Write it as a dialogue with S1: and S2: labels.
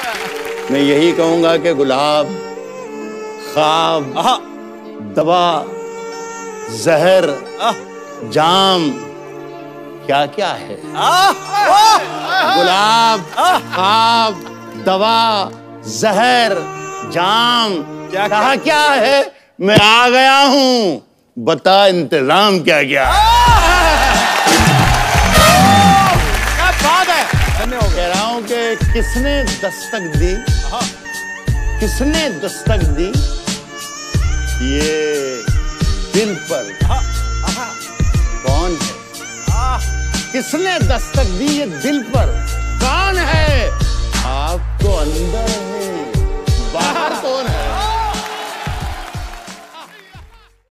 S1: मैं यही कहूंगा कि गुलाब, ख्वाब, दवा, जहर, जाम क्या क्या है? गुलाब, ख्वाब, दवा, जहर, जाम क्या क्या है? मैं आ गया हूँ, बता इंतजाम क्या क्या है?
S2: क्या बात है।
S1: कह रहा हूं कि किसने दस्तक दी, किसने दस्तक दी ये दिल पर, कौन है? किसने दस्तक दी ये दिल पर, कौन है? आप तो अंदर है, बाहर कौन है?